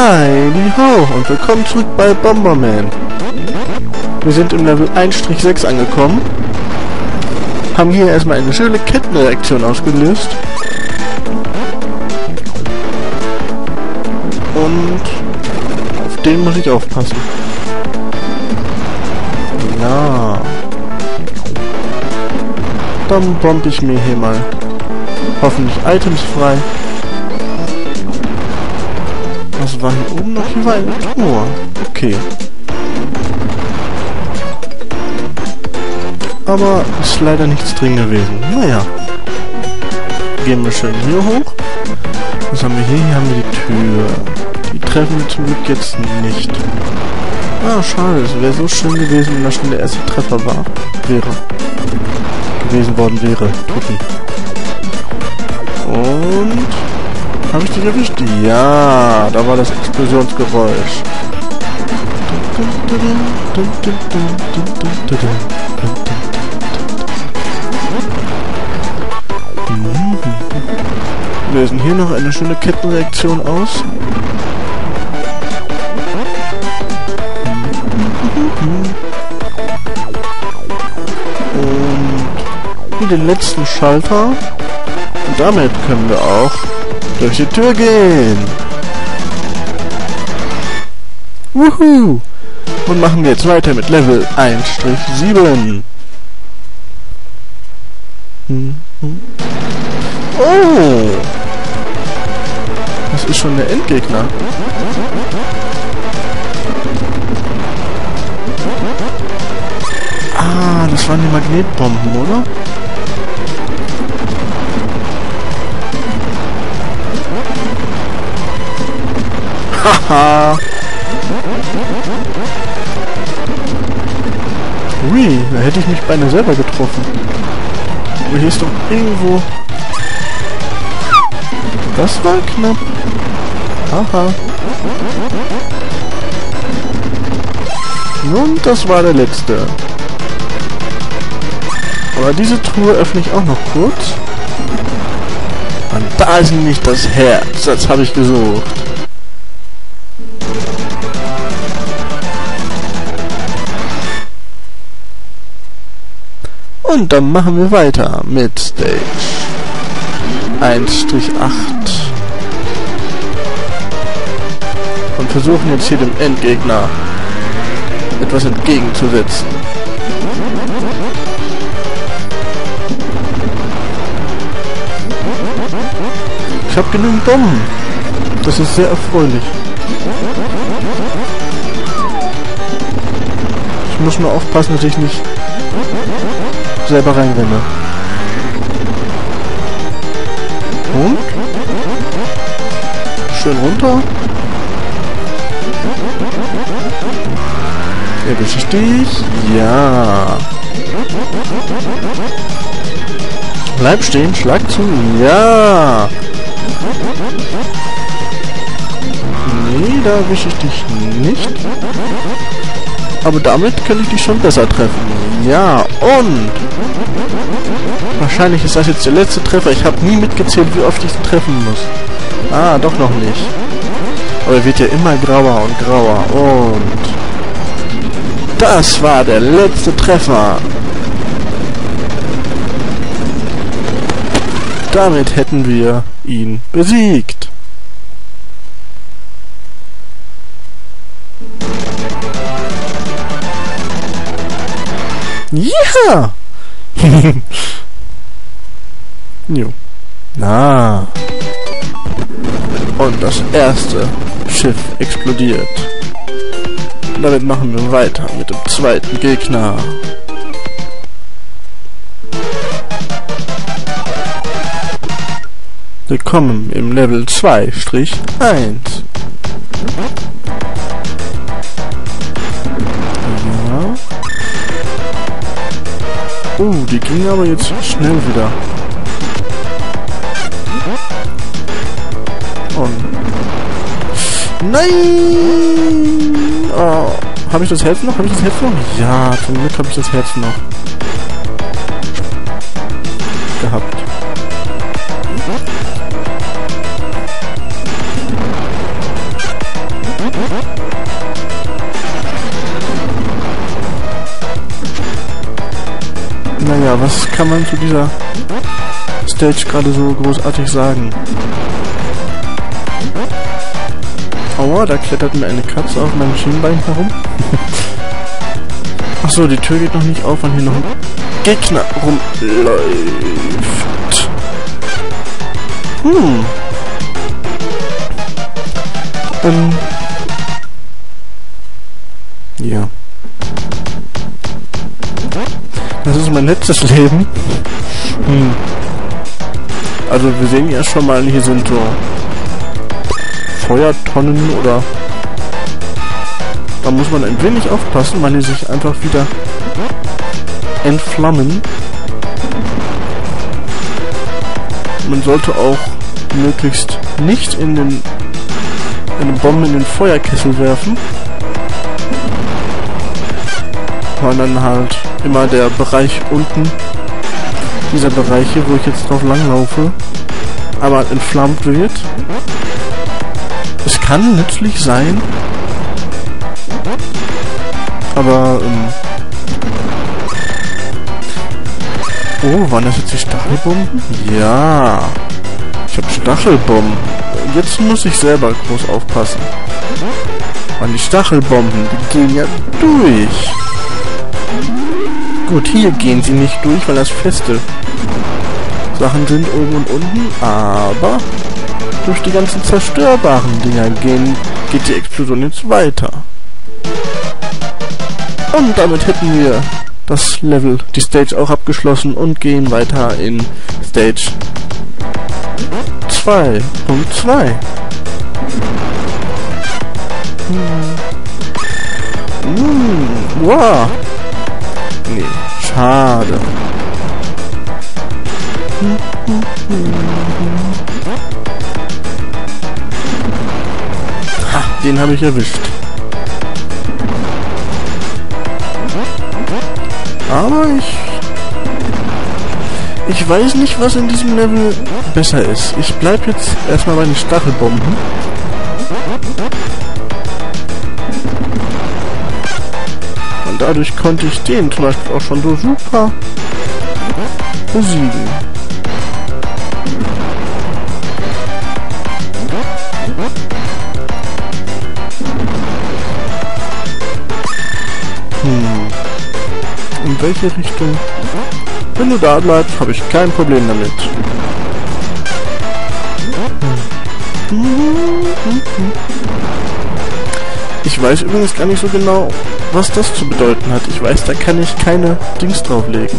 Heidi ho und willkommen zurück bei Bomberman. Wir sind im Level 1-6 angekommen. Haben hier erstmal eine schöne Kettenreaktion ausgelöst. Und auf den muss ich aufpassen. Ja. Dann bombe ich mir hier mal hoffentlich Items frei. Was war hier oben noch? Hier war ein Tor. Okay. Aber ist leider nichts drin gewesen. Naja. Gehen wir schön hier hoch. Was haben wir hier? Hier haben wir die Tür. Die treffen wir zum Glück jetzt nicht. Ah, schade. Es wäre so schön gewesen, wenn da schon der erste Treffer gewesen worden wäre. Tutti. Und... habe ich dich erwischt? Ja, da war das Explosionsgeräusch. Lösen hier noch eine schöne Kettenreaktion aus. Und den letzten Schalter. Und damit können wir auch durch die Tür gehen. Wuhu! Und machen wir jetzt weiter mit Level 1-7. Oh! Das ist schon der Endgegner. Ah, das waren die Magnetbomben, oder? Haha! Ui, da hätte ich mich beinahe selber getroffen. Aber hier ist doch irgendwo... Das war knapp. Haha. Und das war der letzte. Aber diese Truhe öffne ich auch noch kurz. Und da ist nämlich das Herz. Das habe ich gesucht. Und dann machen wir weiter mit Stage 1-8. Und versuchen jetzt hier dem Endgegner etwas entgegenzusetzen. Ich habe genügend Bomben. Das ist sehr erfreulich. Ich muss nur aufpassen, dass ich nicht selber reinrenne. Und? Schön runter. Erwische ich dich? Ja. Bleib stehen, schlag zu. Ja. Nee, da erwische ich dich nicht. Aber damit könnte ich dich schon besser treffen. Ja, und... wahrscheinlich ist das jetzt der letzte Treffer. Ich habe nie mitgezählt, wie oft ich ihn treffen muss. Ah, doch noch nicht. Aber er wird ja immer grauer und grauer. Und... das war der letzte Treffer. Damit hätten wir ihn besiegt. Ja! Jo. Na. Und das erste Schiff explodiert. Und damit machen wir weiter mit dem zweiten Gegner. Willkommen im Level 2-1. Die ging aber jetzt schnell wieder. Und... nein! Oh, habe ich das Herz noch? Ja, zum Glück habe ich das Herz noch. Gehabt. Naja, was kann man zu dieser Stage gerade so großartig sagen? Aua, da klettert mir eine Katze auf meinem Schienbein herum. Achso, die Tür geht noch nicht auf, weil hier noch ein Gegner rumläuft. Ja. Das ist mein letztes Leben. Also wir sehen ja schon mal, hier sind so Feuertonnen oder... Da muss man ein wenig aufpassen, weil die sich einfach wieder entflammen. Man sollte auch möglichst nicht eine Bombe in den Feuerkessel werfen, sondern halt immer der Bereich unten, dieser Bereich hier, wo ich jetzt drauf langlaufe, aber entflammt wird. Es kann nützlich sein, aber oh, waren das jetzt die Stachelbomben? Ja, ich habe Stachelbomben. Jetzt muss ich selber groß aufpassen. Und die Stachelbomben, die gehen ja durch. Gut, hier gehen sie nicht durch, weil das feste Sachen sind oben und unten, aber durch die ganzen zerstörbaren Dinger geht die Explosion jetzt weiter. Und damit hätten wir das Level, die Stage auch abgeschlossen und gehen weiter in Stage 2.2. Wow. Nee, schade. Ha, den habe ich erwischt. Aber ich weiß nicht, was in diesem Level besser ist. Ich bleib jetzt erstmal bei den Stachelbomben. Und dadurch konnte ich den zum Beispiel auch schon so super besiegen. In welche Richtung? Wenn du da bleibst, habe ich kein Problem damit. Ich weiß übrigens gar nicht so genau, was das zu bedeuten hat. Ich weiß, da kann ich keine Dings drauflegen.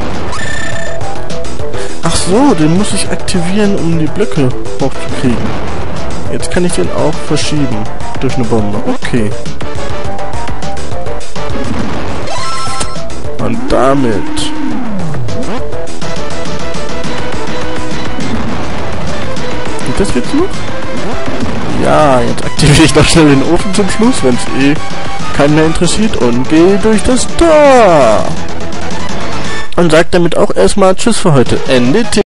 Ach so, den muss ich aktivieren, um die Blöcke hochzukriegen. Jetzt kann ich den auch verschieben durch eine Bombe. Okay. Und damit geht das jetzt noch? Ja, jetzt aktiviere ich noch schnell den Ofen zum Schluss, wenn es eh keinen mehr interessiert, und gehe durch das Tor. Und sage damit auch erstmal Tschüss für heute. Ende.